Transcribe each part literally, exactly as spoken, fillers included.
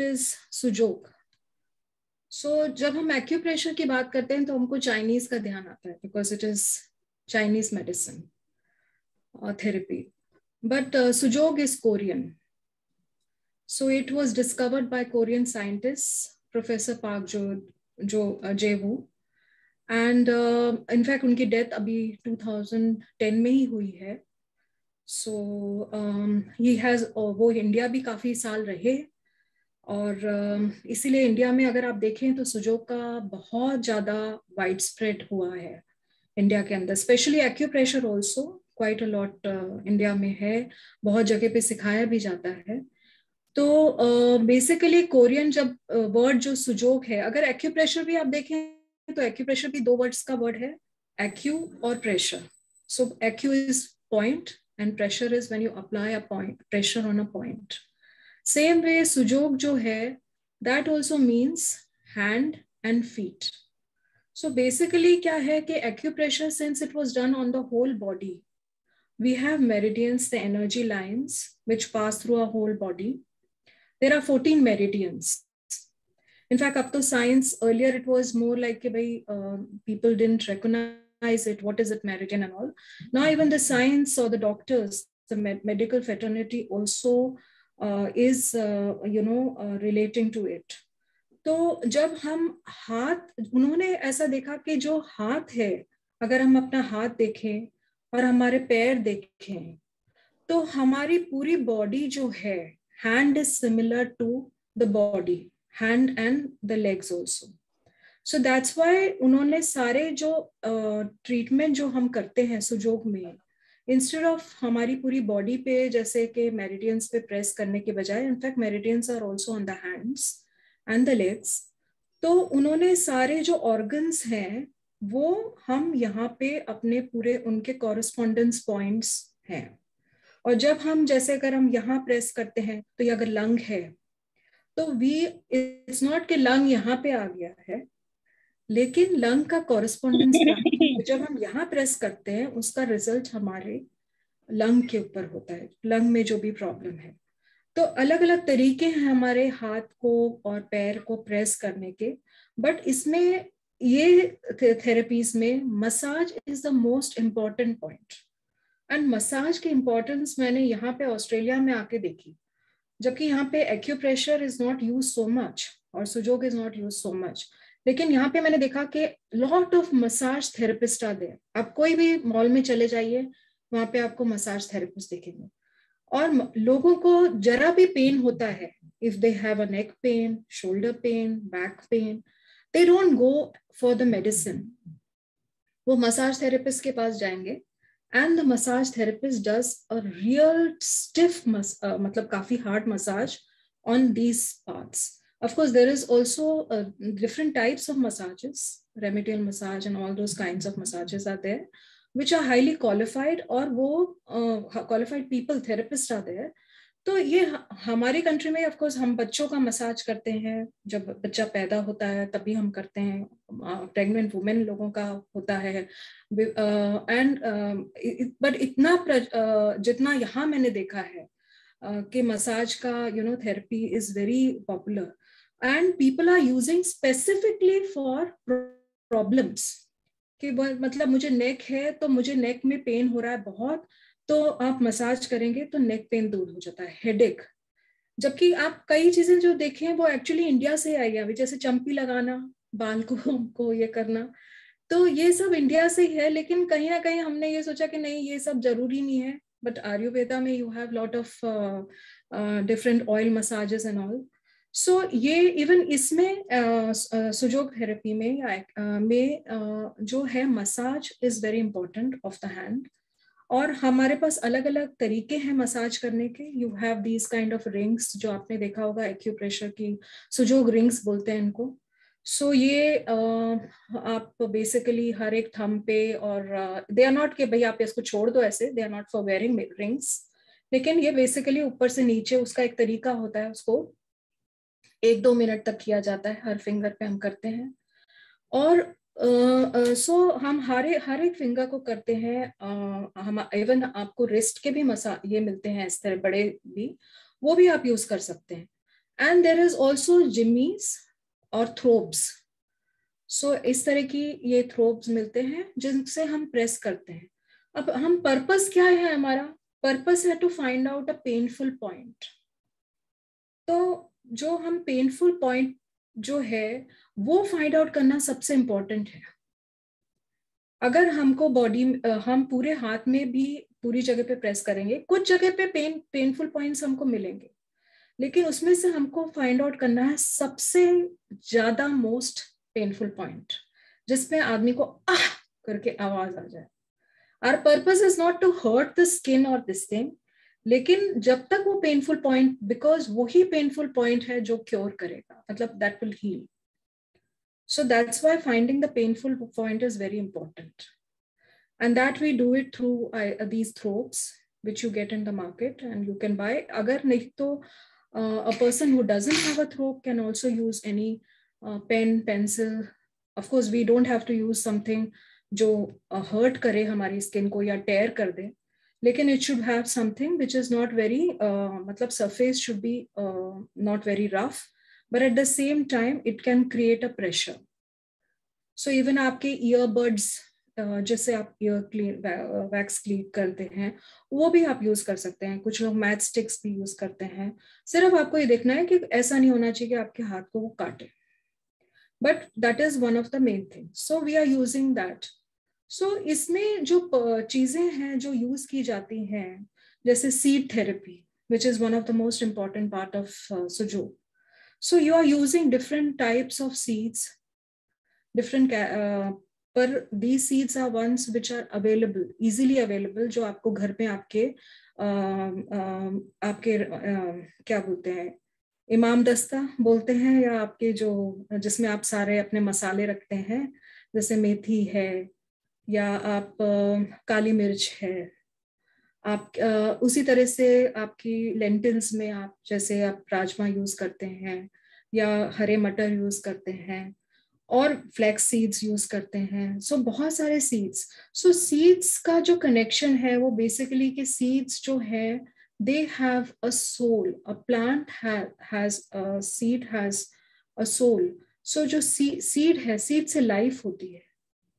Is सुजोग. सो जब हम acupressure की बात करते हैं तो हमको चाइनीज का ध्यान आता है, because it is Chinese medicine therapy. But Sujok is Korean. So it was discovered by Korean scientists, Professor Park Jo Jo uh, Jae-woo, and uh, in fact उनकी डेथ अभी two thousand ten में ही हुई है. So um, he has uh, वो India भी काफी साल रहे, और uh, इसीलिए इंडिया में अगर आप देखें तो सुजोग का बहुत ज्यादा वाइड स्प्रेड हुआ है इंडिया के अंदर. Specially acupressure also quite a lot India में है, बहुत जगह पे सिखाया भी जाता है. तो बेसिकली uh, कोरियन जब वर्ड uh, जो सुजोग है, अगर एक्यूप्रेशर भी आप देखें तो एक्यूप्रेशर भी दो वर्ड्स का वर्ड है, एक्यू और pressure. So acu is point and pressure is when you apply a point, pressure on a point. Same way Sujok जो है that also means hand and feet. So basically क्या है कि acupressure since it was done on the whole body, we have meridians, the energy lines which pass through a whole body. There are fourteen meridians. In fact, up to science, earlier it was more like bhai, uh, people didn't recognize it. What is it, meridian and all? Now even the science or the doctors, the med medical fraternity also uh, is, uh, you know, uh, relating to it. तो जब हम हाथ, उन्होंने ऐसा देखा कि जो हाथ है, अगर हम अपना हाथ देखें और हमारे पैर देखें, तो हमारी पूरी बॉडी जो है, hand is similar to the body, hand and the legs also. So that's why उन्होंने सारे जो ट्रीटमेंट uh, जो हम करते हैं सुजोग में, इंस्टेड ऑफ हमारी पूरी बॉडी पे जैसे कि मेरिडियंस पे प्रेस करने के बजाय, in fact meridians are also on the hands and the legs, तो उन्होंने सारे जो ऑर्गन्स हैं वो हम यहाँ पे अपने पूरे उनके कॉरेस्पॉन्डेंस पॉइंट्स हैं. और जब हम जैसे अगर हम यहाँ प्रेस करते हैं तो ये अगर लंग है तो वी, इट्स नॉट कि लंग यहाँ पे आ गया है, लेकिन लंग का कॉरेस्पॉन्डेंस तो जब हम यहाँ प्रेस करते हैं उसका रिजल्ट हमारे लंग के ऊपर होता है, लंग में जो भी प्रॉब्लम है. तो अलग अलग तरीके हैं हमारे हाथ को और पैर को प्रेस करने के. बट इसमें ये थेरेपीज में massage is the most important point. And massage की इम्पोर्टेंस मैंने यहाँ पे ऑस्ट्रेलिया में आके देखी, जबकि यहाँ पे acupressure is not use so much और Sujok is not use so much. लेकिन यहाँ पे मैंने देखा कि lot of massage therapist are there. आप कोई भी मॉल में चले जाइए, वहां पे आपको मसाज थेरेपिस्ट दिखेंगे. और लोगों को जरा भी पेन होता है, if they have a neck pain, shoulder pain, back pain, they don't go for the medicine. वो मसाज थेरेपिस्ट के पास जाएंगे and the massage therapist does a real stiff mas uh, matlab kafi hard massage on these parts. Of course there is also uh, different types of massages, remedial massage and all those kinds of massages are there which are highly qualified, or wo uh, qualified people, therapists are there. तो ये हमारी country में of course हम बच्चों का massage करते हैं, जब बच्चा पैदा होता है तभी हम करते हैं, प्रेग्नेंट वुमेन लोगों का होता है. एंड बट इतना uh, जितना यहाँ मैंने देखा है uh, कि मसाज का you know therapy is very popular and people are using specifically for problems. कि मतलब मुझे नेक है तो मुझे नेक में पेन हो रहा है बहुत, तो आप मसाज करेंगे तो नेक पेन दूर हो जाता है, हेडेक. जबकि आप कई चीजें जो देखें वो एक्चुअली इंडिया से आई है, जैसे चंपी लगाना, बाल को को ये करना, तो ये सब इंडिया से ही है. लेकिन कहीं ना कहीं हमने ये सोचा कि नहीं ये सब जरूरी नहीं है. बट आयुर्वेदा में you have lot of different oil massages and all. So ये इवन इसमें सुजोग थेरेपी में या uh, में uh, जो है massage is very important of the hand. और हमारे पास अलग अलग तरीके हैं मसाज करने के. You have these kind of rings जो आपने देखा होगा, एक्यूप्रेशर की सुजोग रिंग्स बोलते हैं इनको. सो so, ये uh, आप बेसिकली हर एक थंब पे, और दे आर नॉट के भाई आप इसको छोड़ दो ऐसे, they are not for wearing rings, लेकिन ये बेसिकली ऊपर से नीचे उसका एक तरीका होता है, उसको एक दो मिनट तक किया जाता है, हर फिंगर पे हम करते हैं. और सो uh, uh, so, हम हर हर एक फिंगर को करते हैं. uh, हम इवन आपको रिस्ट के भी मसा ये मिलते हैं इस तरह बड़े भी, वो भी आप यूज कर सकते हैं. And there is also jimmies और थ्रोब्स. सो so, इस तरह की ये थ्रोब्स मिलते हैं जिनसे हम प्रेस करते हैं. अब हम पर्पस क्या है हमारा? पर्पस है to find out a painful point. तो जो हम पेनफुल पॉइंट जो है वो फाइंड आउट करना सबसे इंपॉर्टेंट है. अगर हमको बॉडी, हम पूरे हाथ में भी पूरी जगह पे प्रेस करेंगे, कुछ जगह पे पेन पेनफुल पॉइंट्स हमको मिलेंगे, लेकिन उसमें से हमको फाइंड आउट करना है सबसे ज्यादा मोस्ट पेनफुल पॉइंट जिसमें आदमी को आह करके आवाज आ जाए. Our purpose is not to hurt the skin और दिस थिंग, लेकिन जब तक वो पेनफुल पॉइंट, बिकॉज वही पेनफुल पॉइंट है जो क्योर करेगा, मतलब that will heal. So that's why finding the painful point is very important. And that we do it through uh, these throats, which you get in the market and you can buy. Agar nahi to, uh, a person who doesn't have a throat can also use any uh, pen, pencil. Of course, we don't have to use something jo uh, hurt kare hamari skin ko ya tear kar de. Lekin it should have something which is not very, uh, matlab surface should be uh, not very rough. But at the same time, it can create a pressure. So even आपके earbuds, जैसे आप year clean wax clean करते हैं, वो भी आप use कर सकते हैं. कुछ लोग मैच स्टिक्स भी यूज करते हैं. सिर्फ आपको ये देखना है कि ऐसा नहीं होना चाहिए कि आपके हाथ को वो काटे. But that is one of the main thing. So we are using that. So इसमें जो चीजें हैं जो यूज की जाती हैं, जैसे seed therapy, which is one of the most important part of Sujok. So you are using different types of seeds, different, uh, पर these seeds are ones which are available, easily available, जो आपको घर पे आपके uh, uh, आपके uh, क्या बोलते हैं, इमाम दस्ता बोलते हैं, या आपके जो जिसमें आप सारे अपने मसाले रखते हैं, जैसे मेथी है या आप uh, काली मिर्च है. आप uh, उसी तरह से आपकी लेंटिल्स में आप जैसे आप राजमा यूज करते हैं या हरे मटर यूज करते हैं और फ्लैक्स सीड्स यूज करते हैं. सो so, बहुत सारे सीड्स. सो सीड्स का जो कनेक्शन है वो बेसिकली कि सीड्स जो है they have a soul. A plant has a seed has a soul. So जो सीड है, सीड से लाइफ होती है.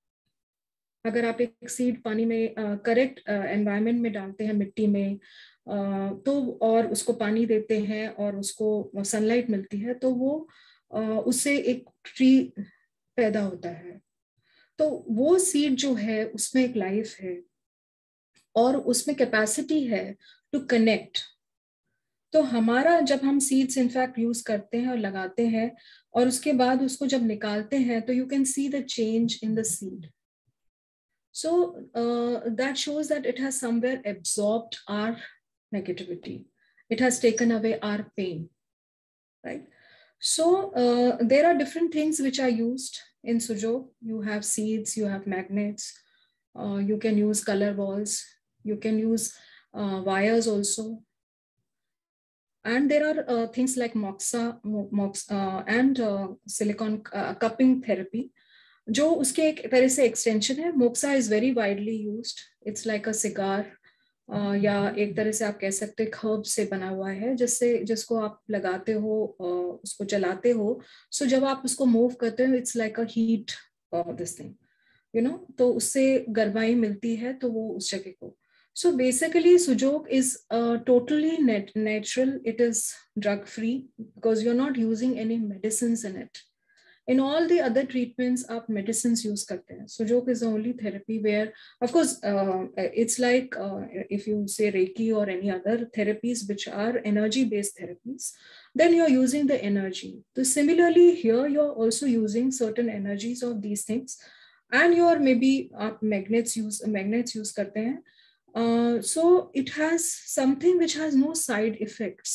अगर आप एक सीड पानी में करेक्ट uh, एनवायरनमेंट uh, में डालते हैं, मिट्टी में, uh, तो और उसको पानी देते हैं और उसको सनलाइट मिलती है, तो वो uh, उससे एक ट्री पैदा होता है. तो वो सीड जो है उसमें एक लाइफ है और उसमें कैपेसिटी है टू कनेक्ट. तो हमारा जब हम सीड्स इनफैक्ट यूज करते हैं और लगाते हैं और उसके बाद उसको जब निकालते हैं, तो you can see the change in the seed. So uh, that shows that it has somewhere absorbed our negativity. It has taken away our pain, right? So uh, there are different things which are used in Sujok. You have seeds, you have magnets, uh, you can use color balls, you can use uh, wires also. And there are uh, things like moxa, mox, uh, and uh, silicone uh, cupping therapy, जो उसके एक तरह से extension है. Moxa is very widely used. It's like a cigar, या एक तरह से आप कह सकते हैं हर्ब से बना हुआ है, जिससे जिसको आप लगाते हो, uh, उसको जलाते हो. सो so जब आप उसको मूव करते हो, it's like a heat this thing, you know, तो उससे गर्माई मिलती है, तो वो उस जगह को. So basically Sujok is totally natural. It is drug free because you are not using any medicine in it. In all the other treatments, आप medicines use करते हैं. Sujok is the only therapy where, of course, uh, it's like uh, if you say Reiki or any other therapies which are energy-based therapies, then you're using the energy. So similarly here, you're also using certain energies of these things, and you're maybe uh, magnets use magnets use करते हैं. Uh, so it has something which has no side effects.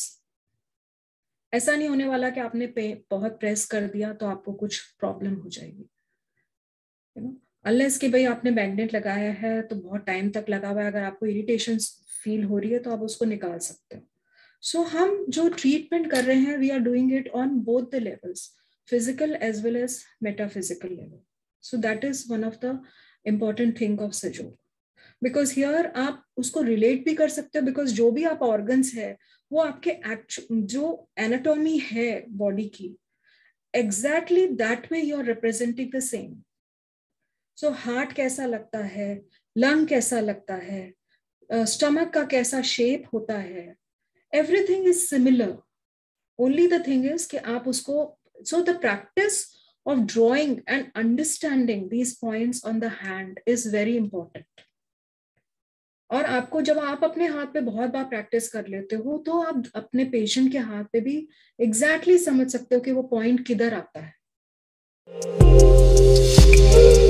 ऐसा नहीं होने वाला कि आपने बहुत press कर दिया तो आपको कुछ प्रॉब्लम हो जाएगी, यू नो, अनलेस कि भाई आपने मैग्नेट लगाया है तो बहुत टाइम तक लगा हुआ है. अगर आपको इरिटेशन फील हो रही है तो आप उसको निकाल सकते हो. सो so, हम जो ट्रीटमेंट कर रहे हैं, we are doing it on both the levels, physical as well as metaphysical level. So that is one of the important thing of Sujok. Because here आप उसको रिलेट भी कर सकते हो, बिकॉज जो भी आप ऑर्गन्स है वो आपके एक्चुअल जो एनाटॉमी है बॉडी की, exactly that way you are representing the same. So heart कैसा लगता है, लंग कैसा लगता है, स्टमक uh, का कैसा शेप होता है, everything is similar. Only the thing is कि आप उसको, so the practice of drawing and understanding these points on the hand is very important. और आपको जब आप अपने हाथ पे बहुत बार प्रैक्टिस कर लेते हो तो आप अपने पेशेंट के हाथ पे भी एग्जैक्टली exactly समझ सकते हो कि वो पॉइंट किधर आता है.